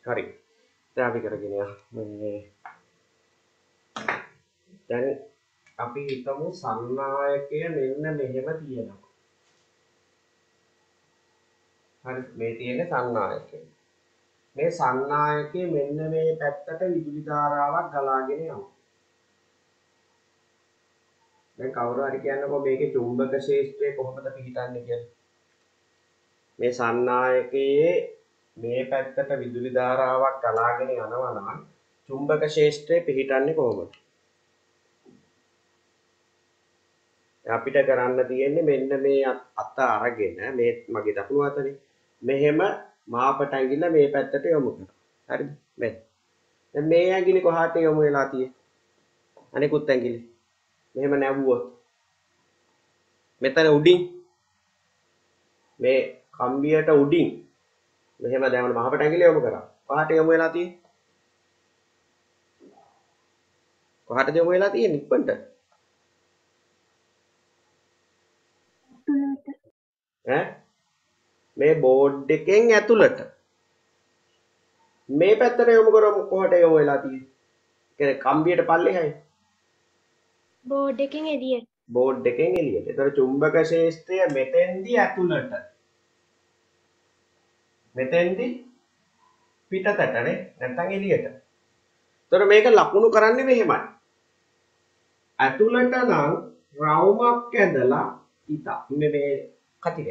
හරි. දැන් අපි කරගෙන යමු. දැන් අපි හිතමු සන්නායකය මෙන්න මෙහෙම තියෙනවා. හරි මේ තියෙන්නේ සන්නායකය. මේ සන්නායකයේ මෙන්න මේ පැත්තට විදුලි ධාරාවක් ගලාගෙන යනවා. දැන් කවුරු හරි කියන්නකෝ මේකේ චුම්බක ක්ෂේත්‍රය කොහොමද පිහිටන්නේ කියලා. මේ සන්නායකයේ මේ පැත්තට විදුලි ධාරාවක් ගලාගෙන යනවා නම් චුම්බක ක්ෂේත්‍රය පිහිටන්නේ කොහොමද? අපිට කරන්න තියෙන්නේ මෙන්න මේ අත අරගෙන මේ මගේ දකුණු අතනේ මෙහෙම මාපට ඇඟිල්ල මේ පැත්තට යොමු කරනවා. හරිද? මෙන්න. දැන් මේ ඇඟිලි කොහාට යොමු වෙලා තියෙන්නේ? අනිකුත් ඇඟිලි. මෙහෙම නැවුවොත් මෙතන උඩින් මේ කම්බියට උඩින් මෙහෙම දැන් මාපට ඇඟිල්ල යොමු කරා. කොහාට යොමු වෙලා තියෙන්නේ? කොහාටද යොමු වෙලා තියෙන්නේ ඉක්මනට? ඈ මේ බෝඩ් එකෙන් ඇතුළට මේ පැත්තට යොමු කරමු කොහට යොමු වෙලා තියෙන්නේ? කියන්නේ කම්බියට පල්ලෙහායි. බෝඩ් එකෙන් එළියට. බෝඩ් එකෙන් එළියට. ඒතර චුම්බක ක්ෂේත්‍රය මෙතෙන්දී ඇතුළට. මෙතෙන්දී පිටතටනේ නැත්නම් එළියට. ඒතර මේක ලකුණු කරන්නේ මෙහෙමයි. ඇතුළට නම් රවුමක් ඇඳලා ඉතා මේ කතිරය.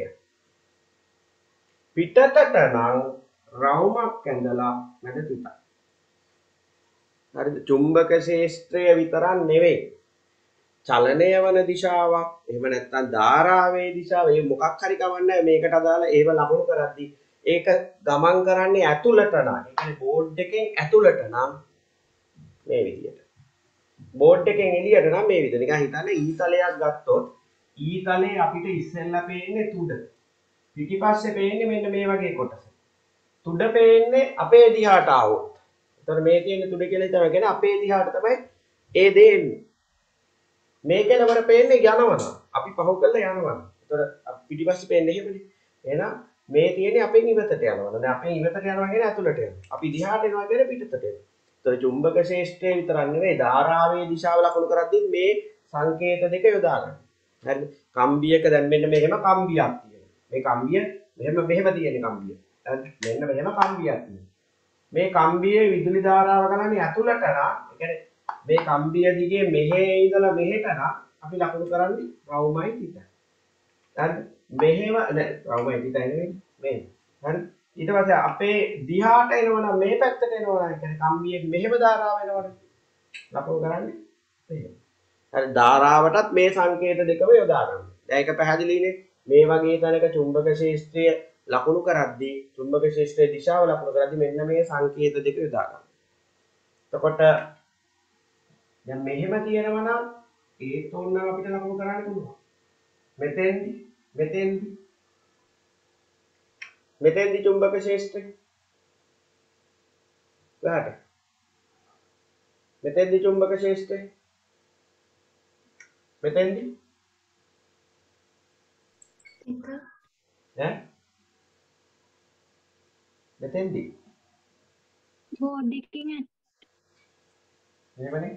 පිටතට නම් රවුමක් ඇඳලා මැද තිතා. හරිද? චුම්බක ක්ෂේත්‍රය විතරක් නෙවෙයි. චලනය වන දිශාවක් එහෙම නැත්නම් ධාරාවේ දිශාව මේ මොකක් හරි කවන්නේ මේකට අදාළ ඒව ලකුණු කරද්දී ඒක ගමන් කරන්නේ ඇතුළට නම් ඒ කියන්නේ බෝඩ් එකෙන් ඇතුළට නම් මේ විදියට බෝඩ් එකෙන් එළියට නම් මේ විදියට නිකන් හිතන්න ඊතලයක් ගත්තොත් ඊතලේ අපිට ඉස්සෙල්ලා පේන්නේ තුඩ පිටිපස්සේ පේන්නේ මෙන්න මේ වගේ කොටස තුඩ පේන්නේ අපේ දිහාට ආවොත් එතකොට මේ තියෙන තුඩ කියලා හිතනවා කියන්නේ අපේ දිහාට තමයි ඒ දේ එන්නේ මේ කෙලවර පේන්නේ යනවනම් අපි පහු කරලා යනවනම්. ඒතර පිටිපස්සේ පේන්නේ එහෙමනේ. එහෙනම් මේ තියෙන්නේ අපෙන් ඉවතට යනවනම්. දැන් අපෙන් ඉවතට යනවා කියන්නේ ඇතුළට යනවා. අපි දිහාට එනවා කියන්නේ පිටතට යනවා. ඒතර චුම්බක ක්ෂේත්‍රය විතරක් නෙවෙයි ධාරාවේ දිශාව ලකුණු කරද්දී මේ සංකේත දෙක යොදා ගන්න. හරිද? කම්බියක දැන් මෙන්න මෙහෙම කම්බියක් තියෙනවා. මේ කම්බිය මෙහෙම තියෙන කම්බිය. හරිද? මෙන්න මෙහෙම කම්බියක් තියෙනවා. මේ කම්බියේ විදුලි ධාරාව ගලන්නේ ඇතුළට නම් ඒ කියන්නේ මේ කම්බිය දිගේ මෙහෙ ඉඳලා මෙහෙට නම් අපි ලකුණු කරන්නේ රවුමයි තිතයි. හරිද? මෙහෙම නෑ රවුමයි තිතයි නෙවෙයි මේ. හරිද? ඊට පස්සේ අපේ දිහාට එනවනම් මේ පැත්තට එනවනම් ඒ කියන්නේ කම්බියේ මෙහෙම ධාරාව එනවනේ. ලකුණු කරන්නේ මෙහෙම. හරි ධාරාවටත් මේ සංකේත දෙකම යොදා ගන්න. දැන් ඒක පැහැදිලිනේ. මේ වගේ තැනක චුම්බක ක්ෂේත්‍රය ලකුණු කරද්දී චුම්බක ක්ෂේත්‍රයේ දිශාව ලකුණු කරද්දී මෙන්න මේ සංකේත දෙක යොදා ගන්න. එතකොට දැන් මෙහෙම තියෙනවා නම් ඒත් ඕන අපිට ලකුණු කරන්න පුළුවන්. මෙතෙන්දි චුම්බක ක්ෂේත්‍රය. ගහට. මෙතෙන්දි චුම්බක ක්ෂේත්‍රය. මෙතෙන්දි ඈ මෙතෙන්දි බෝඩ් එකෙන් මෙහෙමනේ.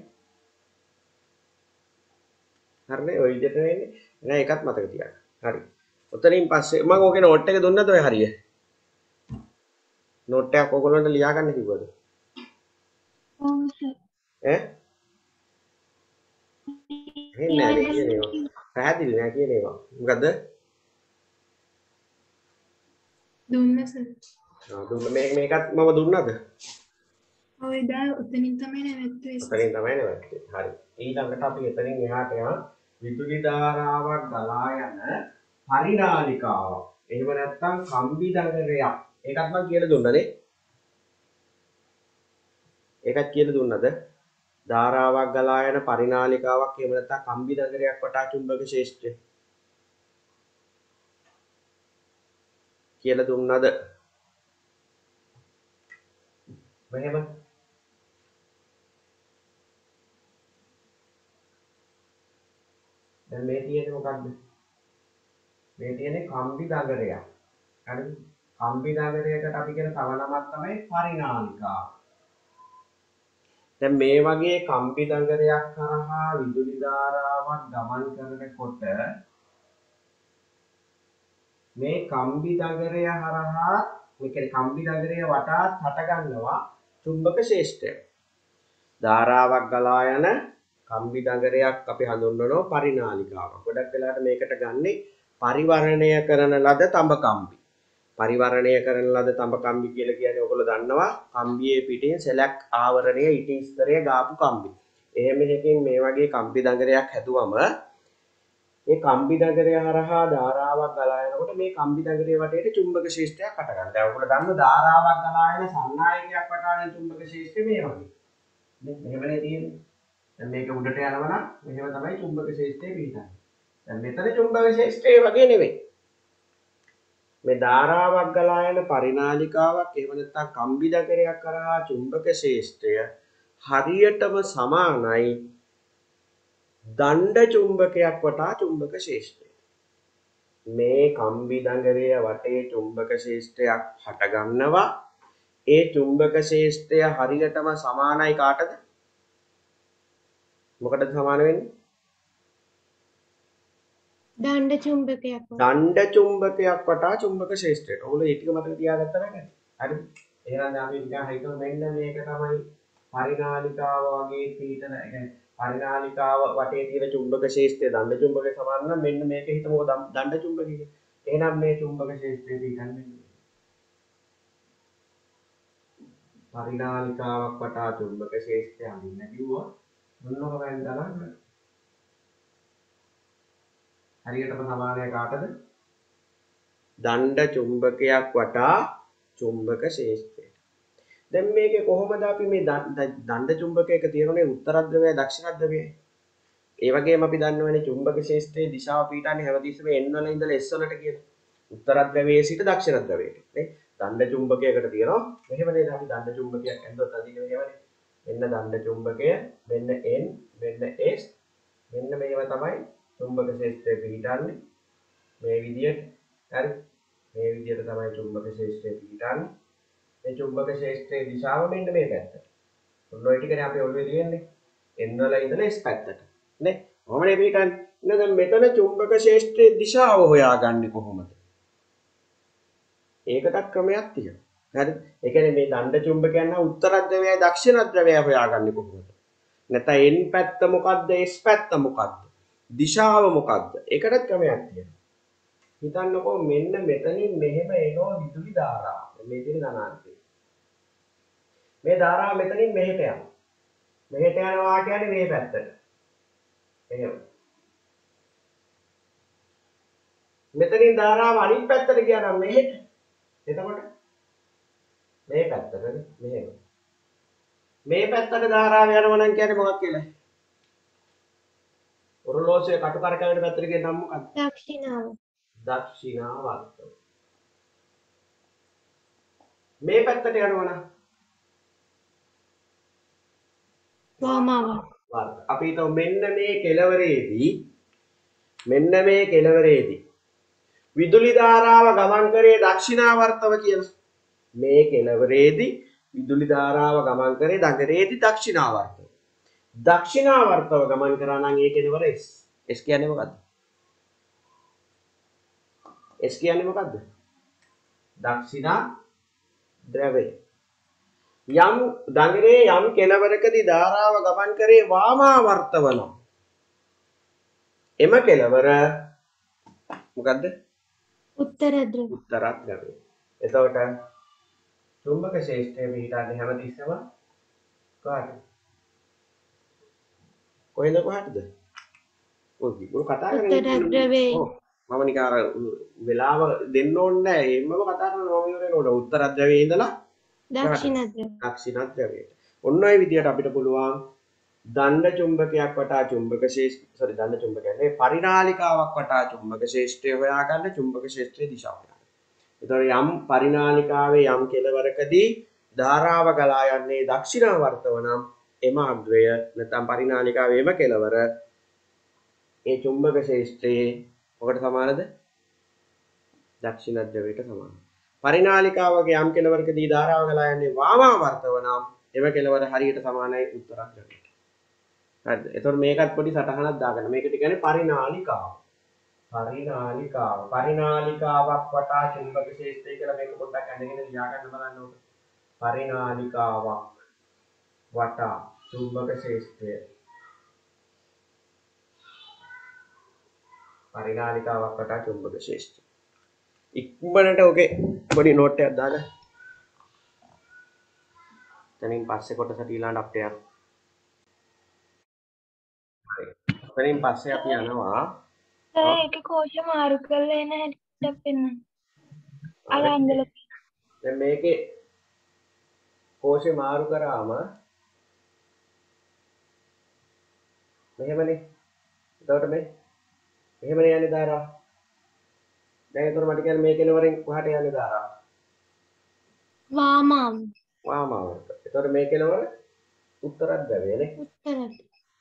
හරිනේ ඔය විදිහට වෙන්නේ. නෑ එකත් මතක තියාගන්න. හරි. ඔතනින් පස්සේ මම ඕකේ නෝට් එක දුන්නද ඔය හරිය? නෝට් එකක් ඔයගොල්ලන්ට ලියා ගන්න කිව්වද? ඔව් සර්. ඈ? හෙන්නේ නැහැ කියන්නේ ඒවා. පැහැදිලි නෑ කියන්නේ ඒවා. මොකද්ද? දුන්න සර්. දුන්න මේකත් මම දුන්නද? ඔය දා උතනින් තමයි නැවැත්තුවේ. උතනින් තමයි නැවැත්තුවේ. හරි. ඊළඟට අපි එතනින් එහාට යන විදුලි ධාරාවක් ගලා යන පරිනාලිකාවක්. එහෙම නැත්නම් කම්බි දඟරයක්. ඒකත් මම කියලා දුන්නනේ. ඒකත් කියලා දුන්නද? ධාරාවක් ගලා යන පරිනාලිකාවක් එහෙම නැත්නම් කම්බි දඟරයක් වටා චුම්බක ක්ෂේත්‍රය. කියලා දුන්නද? මෙහෙම දැන් මේ තියෙන්නේ මොකද්ද? මේ තියෙන්නේ කම්බි දඟරයක්. හරිද? කම්බිදගරයකට අපි කියන තව නමක් තමයි පරිනාලිකාව. දැන් මේ වගේ කම්බිදගරයක් කරහා විදුලි ධාරාවක් ගමන් කරනකොට මේ කම්බිදගරය හරහා මේ කියන්නේ කම්බිදගරය වටා හටගන්නවා චුම්බක ක්ෂේත්‍රය. ධාරාවක් ගලා යන කම්බිදගරයක් අපි හඳුන්වනවා පරිනාලිකාවක්. ගොඩක් වෙලාවට මේකට ගන්නේ පරිවර්ණය කරන ලද තඹ කම්බි. පරිවර්ණය කරන ලද තඹ කම්බි කියලා කියන්නේ ඔයගොල්ලෝ දන්නවා කම්බියේ පිටින් සෙලක් ආවරණය ඉටි ස්තරය ගාපු කම්බි. එහෙම එකකින් මේ වගේ කම්බිදගරයක් හැදුවම මේ කම්බිදගරය හරහා ධාරාවක් ගලා යනකොට මේ කම්බිදගරයේ වටේට චුම්බක ක්ෂේත්‍රයක් හට ගන්නවා. දැන් ඔයගොල්ලෝ දන්න ධාරාවක් ගලා යන සන්නායකයක් වටා යන චුම්බක ක්ෂේත්‍රය මේ වගේ. මෙහෙමනේ තියෙන්නේ. දැන් මේක උඩට යනවා නම් මෙහෙම තමයි චුම්බක ක්ෂේත්‍රය පිහිටන්නේ. දැන් මෙතන චුම්බක ක්ෂේත්‍රය වගේ නෙවෙයි. මේ ධාරාවක් ගලා යන පරිනාලිකාවක් එහෙම නැත්නම් කම්බිදගරයක් කරහා චුම්බක ක්ෂේත්‍රය හරියටම සමානයි දණ්ඩ චුම්බකයක් වටා චුම්බක ක්ෂේත්‍රය. මේ කම්බිදගරය වටේ චුම්බක ක්ෂේත්‍රයක් හට ගන්නවා. ඒ චුම්බක ක්ෂේත්‍රය හරියටම සමානයි කාටද? මොකටද සමාන වෙන්නේ? දණ්ඩ චුම්බකයක් වගේ. දණ්ඩ චුම්බකයක් වටා චුම්බක ක්ෂේත්‍රයට. ඔයගොල්ලෝ ඒ ටික මතක තියාගත්තා නේද? හරිද? එහෙනම් අපි නිකන් හිතමු මෙන්න මේක තමයි පරිනාලිකාව වගේ පිටන. ඒ කියන්නේ පරිනාලිකාව වටේ තියෙන චුම්බක ක්ෂේත්‍රය දණ්ඩ චුම්බකේ සමාන නම් මෙන්න මේක හිතමු දණ්ඩ චුම්බකේ. එහෙනම් මේ චුම්බක ක්ෂේත්‍රය පිටන්නේ පරිනාලිකාවක් වටා චුම්බක ක්ෂේත්‍රය අඳින්න කිව්වොත් මොනක වෙන්ද ගන්න? හරියටම සමානයි කාටද? දණ්ඩ චුම්බකයක් වටා චුම්බක ක්ෂේත්‍රය. දැන් මේකේ කොහොමද අපි මේ දණ්ඩ චුම්බකයක තියෙනනේ උත්තර ධ්‍රවය දක්ෂිණ ධ්‍රවය. ඒ වගේම අපි දන්නවනේ චුම්බක ක්ෂේත්‍රයේ දිශාව පිටන්නේ හැමතිස්සෙම n වල ඉඳලා s වලට කියලා. උත්තර ධ්‍රවයේ සිට දක්ෂිණ ධ්‍රවයට. නේ? දණ්ඩ චුම්බකයකට තියෙනවා. මෙහෙම නේද අපි දණ්ඩ චුම්බකයක් ඇඳුවත් අදින්නේ මෙහෙමනේ. මෙන්න දණ්ඩ චුම්බකය, මෙන්න n, මෙන්න s. මෙන්න මේව තමයි චුම්බක ක්ෂේත්‍රය පිහිටන්නේ. මේ විදියට. හරි? මේ විදියට තමයි චුම්බක ක්ෂේත්‍රය පිහිටන්නේ. මේ චුම්බක ක්ෂේත්‍රයේ දිශාව මෙන්න මේ පැත්තට. ඔන්න ඔය ටිකනේ අපේ ඔළුවේ තියෙන්නේ. n වල ඉඳලා s පැත්තට. නේ? කොහොමද පිහිටන්නේ? දැන් මෙතන චුම්බක ක්ෂේත්‍රයේ දිශාව හොයාගන්නේ කොහොමද? ඒකටත් ක්‍රමයක් තියෙනවා. හරිද? ඒ කියන්නේ මේ දණ්ඩ චුම්බකයන් නම් උත්තර ධ්‍රවයයි දක්ෂිණ ධ්‍රවයයි හොයාගන්නේ කොහොමද? නැත්නම් n පැත්ත මොකද්ද s පැත්ත මොකද්ද? දිශාව මොකද්ද? ඒකටත් ක්‍රමයක් තියෙනවා. හිතන්නකෝ මෙන්න මෙතනින් මෙහෙම එනවා විදුලි ධාරාව. මේ තියෙන ධනාංශය. මේ ධාරාව මෙතනින් මෙහෙට යනවා. මෙහෙට යනවා කියන්නේ මේ පැත්තට. එහෙම. මෙතනින් ධාරාව අනිත් පැත්තට ගියා නම් මෙහෙට. එතකොට මේ පැත්තටනේ මෙහෙම. මේ පැත්තට ධාරාව යනවා නම් කියන්නේ මොකක් කියලා? ඔරලෝසුවේ කටුකරකවල පැත්තට කියන නම් මොකක්ද? දක්ෂිනාව. දක්ෂිනාවර්ත. මේ පැත්තට යනවා නම් වාමාවර්ත. වර්ත. අපි හිතමු මෙන්න මේ කෙළවරේදී විදුලි ධාරාව ගමන් කරේ දක්ෂිනාවර්තව කියලා. මේ කෙළවරේදී විදුලි ධාරාව ගමන් කරේ දඟරේදී දක්ෂිනාවර්තව. දක්ෂිනාවර්තව ගමන් කරා නම් ඒ කෙළවර S. S කියන්නේ මොකද්ද? S කියන්නේ මොකද්ද? දක්ෂිණ ධ්‍රවය. යම් දඟරේ යම් කෙළවරකදී ධාරාව ගමන් කරේ වාමාවර්තව නම් එම කෙළවර මොකද්ද? උත්තර ධ්‍රව. උත්තර ධ්‍රවය. එතකොට චුම්බක ක්ෂේත්‍රයේ පිහිටන්නේ හැමතිස්සෙම කාටද? කොහෙන්ද? ඔය විගුරු කතා කරන්නේ. උත්තර ධ්‍රවයේ. ඔව්. මම නිකන් අර වෙලාව දෙන්න ඕනේ නැහැ. එන්නම කතා කරනවා මම ඉවර වෙනකොට උත්තර ධ්‍රවයේ ඉඳලා දක්ෂිණ ධ්‍රව. දක්ෂිණ ධ්‍රවයට. ඔන්න ඔය විදියට අපිට පුළුවන් දණ්ඩ චුම්බකයක් වටා චුම්බක ක්ෂේත්‍රය දණ්ඩ චුම්බකයක් නෙවෙයි පරිනාලිකාවක් වටා චුම්බක ක්ෂේත්‍රය හොයාගන්න චුම්බක ක්ෂේත්‍රයේ දිශාව හොයාගන්න. ඒතකොට යම් පරිනාලිකාවේ යම් කෙළවරකදී ධාරාව ගලා යන්නේ දක්ෂිනාවර්තව නම් එම අග්‍රය නැත්නම් පරිනාලිකාවේ එම කෙළවර ඒ චුම්බක ක්ෂේත්‍රයේ මොකට සමානද? දක්ෂිණ ධ්‍රවයට සමානයි. පරිනාලිකාවගේ යම් කෙලවරකදී ධාරාව ගලා යන්නේ වාමාවර්තව නම් එම කෙලවර හරියට සමානයි උත්තරක් ගන්න. හරිද? එතකොට මේකත් පොඩි සටහනක් දාගන්න. මේකට කියන්නේ පරිනාලිකාව. පරිනාලිකාවක් වටා චුම්බක ක්ෂේත්‍රය කියලා මේක පොඩ්ඩක් අඳගෙන ලියා ගන්න බලන්න ඕක. පරිනාලිකාවක් වටා චුම්බක ක්ෂේත්‍රය. පරිනාලිකාවක් වටා චුම්බක ක්ෂේත්‍රය. ඉක්මනට ඔකේ පොඩි නෝට් එකක් දාගන්න. එතනින් පස්සේ කොටසට ඊළඟ අපිට යන්න. එතනින් පස්සේ අපි යනවා ඒක කෝෂ මාරු කරලා එන හැටි පෙන්නන්න. අර අන්දල දැන් මේකේ කෝෂේ මාරු කරාම මෙහෙමනේ. එතකොට මෙහෙමනේ යන්නේ ධාරාව. දැන් එතකොට මට කියන්නේ මේ කෙලවරෙන් කොහාට යන්නේ ධාරාව? වාමාවට. එතකොට මේ කෙලවර උත්තරත් බැවේනේ. උත්තරට.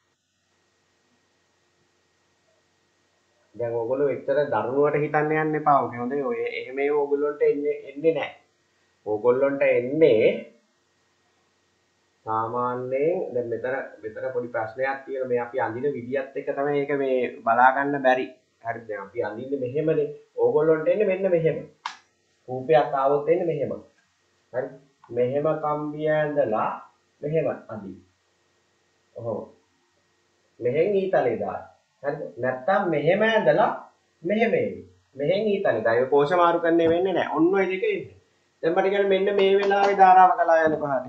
දැන් ඕගොල්ලෝ එච්චර දරුණුවට හිතන්න යන්න එපා. ඔක හොඳේ. ඔය එහෙම ඕගොල්ලන්ට එන්නේ නැහැ. ඕගොල්ලන්ට එන්නේ සාමාන්‍යයෙන් දැන් මෙතන පොඩි ප්‍රශ්නයක් තියෙනවා. මේ අපි අඳින විදියත් එක්ක තමයි ඒක මේ බලා ගන්න බැරි. හරිද? දැන් අපි අඳින්නේ මෙහෙමනේ. ඕගොල්ලන්ට එන්නේ මෙන්න මෙහෙම. රූපයක් ආවොත් එන්නේ මෙහෙම. හරි? මෙහෙම කම්බිය ඇඳලා මෙහෙම අඳින්න. ඔහොම. මෙහෙන් ඊතලේ දාන්න. හරිද? නැත්තම් මෙහෙම ඇඳලා මෙහෙම එන්නේ. මෙහෙන් ඊතලේ දාන්න. ඒක කෝෂ මාරු කරන්නේ වෙන්නේ නැහැ. ඔන්න ඔය දෙක එන්නේ. දැන් මට කියන්නේ මෙන්න මේ වෙලාවේ ධාරාව ගලා යන පහට.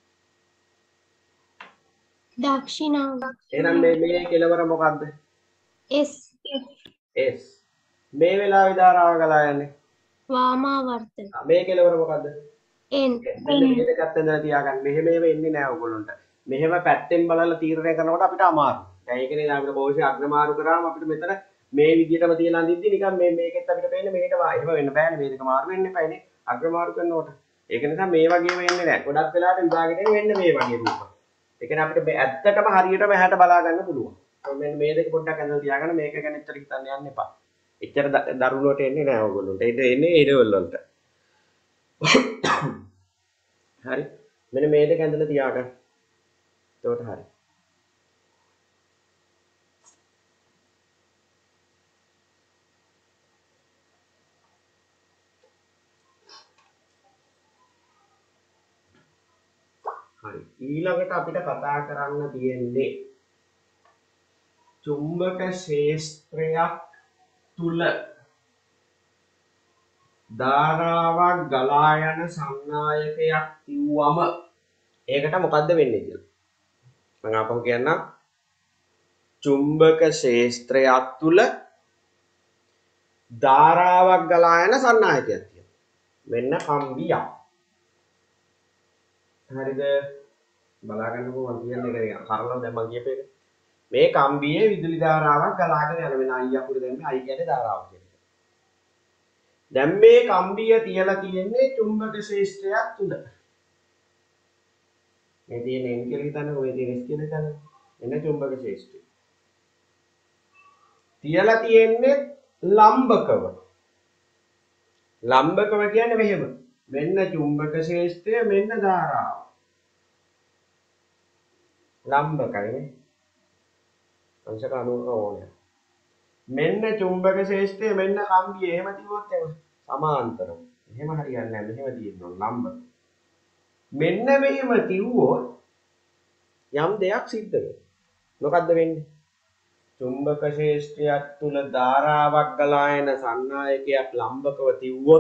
දක්ෂිනාව. එහෙනම් මේ කෙලවර මොකද්ද? S. S. මේ වෙලාවේ ධාරාව ගලා යන්නේ වාමාවර්ත. මේ කෙලවර මොකද්ද? N. මෙන්න මේක ඇත්තෙන්ද තියාගන්න. මෙහෙම එන්නේ නැහැ ඔයගොල්ලන්ට. මෙහෙම පැත්තෙන් බලලා තීරණය කරනකොට අපිට අමාරුයි. දැන් ඒකනේ අපිට කෝෂය අග්‍රමාරු කරාම අපිට මෙතන මේ විදිහටම තියලා අඳිද්දි නිකන් මේකෙත් අපිට පේන්නේ මෙහෙට එහෙම වෙන්න බෑනේ. මේ දෙක මාරු වෙන්න එපානේ. අග්‍රමාරු කරනකොට. ඒක නිසා මේ වගේම එන්නේ නැහැ. ගොඩක් වෙලාවට විභාගෙට වෙන්නේ මේ වගේ රූප. ඒ කියන්නේ අපිට ඇත්තටම හරියටම ඇහැට බලා ගන්න පුළුවන්. මෙන්න මේ දෙක පොඩ්ඩක් අඳලා තියාගන්න. මේක ගැන ඉතර හිතන්න යන්න එපා. එච්චර දරුණුවට එන්නේ නැහැ ඔයගොල්ලන්ට. ඒක එන්නේ ඒ ලෙවල් වලට. හරි. මෙන්න මේ දෙක ඇඳලා තියාගන්න. එතකොට හරි. හරි. ඊළඟට අපිට කතා කරන්න තියෙන්නේ චුම්බක ක්ෂේත්‍රයක් තුල ධාරාවක් ගලා යන සංනායකයක් කිව්වම ඒකට මොකද්ද වෙන්නේ කියලා. මම අපහු කියන්නම්. චුම්බක ක්ෂේත්‍රයක් තුල ධාරාවක් ගලා යන සංනායකයක් තියෙනවා. මෙන්න කම්බියක්. හරිද? බලා ගන්නකෝ මම කියන්නේ ඒක කරලා දැන් මම කියපේක. මේ කම්බියේ විදුලි ධාරාවක් ගලාගෙන යන වෙන I අකුර දැම්මේ I කියන්නේ ධාරාව කියන එක. දැන් මේ කම්බිය තියලා තියෙන්නේ චුම්බක ක්ෂේත්‍රයක් තුල. මේ තියෙන N කියලා හිතන්නකෝ මේ තියෙන S කියලා හිතන්නකෝ. එන්න චුම්බක ක්ෂේත්‍රය. තියලා තියෙන්නේ ලම්බකව. ලම්බකව කියන්නේ මෙහෙම. මෙන්න චුම්බක ක්ෂේත්‍රය මෙන්න ධාරාව. ලම්බකයිනේ. අංශක 90ක ඕනේ. මෙන්න චුම්බක ක්ෂේත්‍රය මෙන්න කම්බිය එහෙම තිබුණොත් එහෙම සමාන්තරව. එහෙම හරියන්නේ නැහැ. මෙහෙම තියෙනවා ලම්බක. මෙන්න මෙහෙම තියුවොත් යම් දෙයක් සිද්ධ වෙනවා. මොකද්ද වෙන්නේ? චුම්බක ක්ෂේත්‍රයක් තුල ධාරාවක් ගලා යන සංනායකයක් ලම්බකව තියුවොත්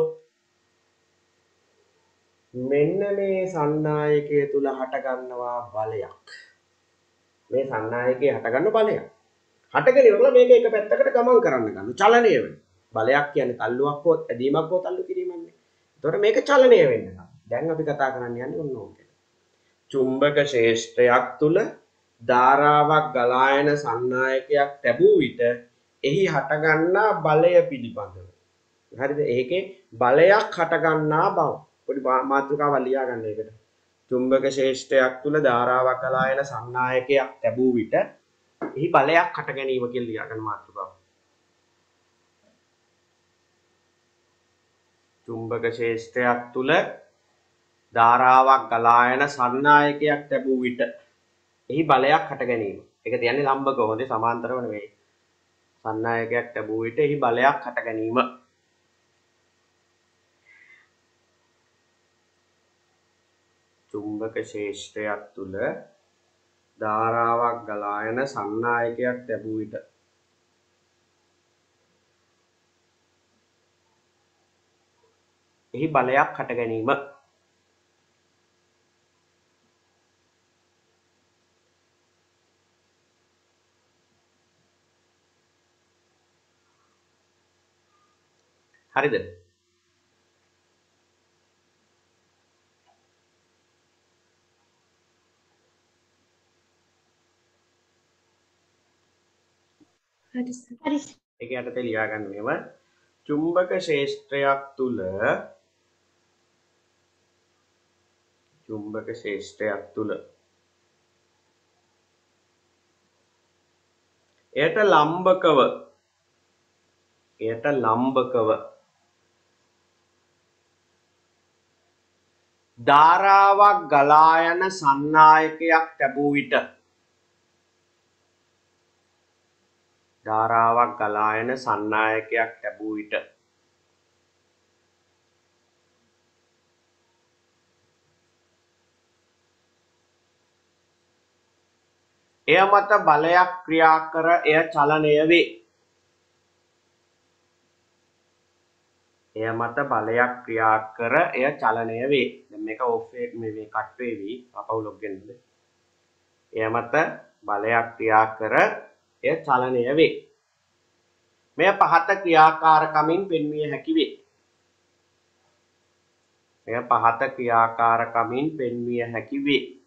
මෙන්න මේ සංනායකය තුල හට ගන්නවා බලයක්. මේ සංනායකයේ හට ගන්න බලයක්. හටගෙන ඉවරලා මේක එක පැත්තකට ගමන් කරන්න ගන්න. චලනය වෙන. බලයක් කියන්නේ තල්ලුවක් හෝ ඇදීමක් හෝ තල්ලු කිරීමක්නේ. ඒතකොට මේක චලනය වෙන්න ගන්න. දැන් අපි කතා කරන්න යන්නේ ඔන්න ඕක. චුම්බක ක්ෂේත්‍රයක් තුල ධාරාවක් ගලා යන සංනායකයක් ලැබුව විට එහි හටගන්නා බලය පිළිබඳව. හරිද? ඒකේ බලයක් හටගන්නා බව. පොඩි මාතෘකාවක් ලියා ගන්න ඒකට. චුම්බක ක්ෂේත්‍රයක් තුල ධාරාවක් ගලා යන සංනායකයක් ලැබුව විට එහි බලයක් හට ගැනීම කියලා ලියා ගන්න මාතෘකාව. චුම්බක ශේෂ්ත්‍රයක් තුල ධාරාවක් ගලා යන සන්නායකයක් ලැබූ විට එහි බලයක් හට ගැනීම. ඒක තියන්නේ ලම්බක හොඳේ සමාන්තරව නෙවෙයි. සන්නායකයක් ලැබූ විට එහි බලයක් හට ගැනීම. චුම්බක ශේෂ්ත්‍රයක් තුල ධාරාවක් ගලා යන සන්නායකයක් ලැබූ විට එහි බලයක් හට ගැනීම. හරිද? හරි සර්. ඒක යටතේ ලියා ගන්න මෙහෙම චුම්බක ශේෂ්ත්‍රයක් තුල එයට ලම්බකව ධාරාවක් ගලා යන සන්නායකයක් ලැබූ විට එය මත බලයක් ක්‍රියා කර එය චලනය වේ. දැන් මේක ඔෆ් එක මේ කට් වේවි. අපව ලොග් වෙන්නද? එය මත බලයක් ක්‍රියා කර එය චලනය වේ. මෙය පහත ක්‍රියාකාරකමින් පෙන්විය හැකි වේ.